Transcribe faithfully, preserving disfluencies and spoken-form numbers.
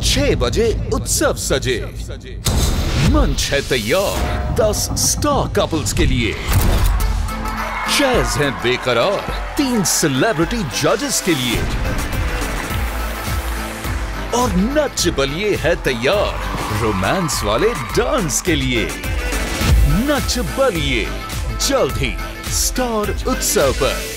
छह बजे उत्सव सजे। मंच है तैयार दस स्टार कपल्स के लिए। चेयर्स हैं बेकरार तीन सेलिब्रिटी जजेस के लिए। और नच बलिए है तैयार रोमांस वाले डांस के लिए। नच बलिए जल्द ही स्टार उत्सव पर।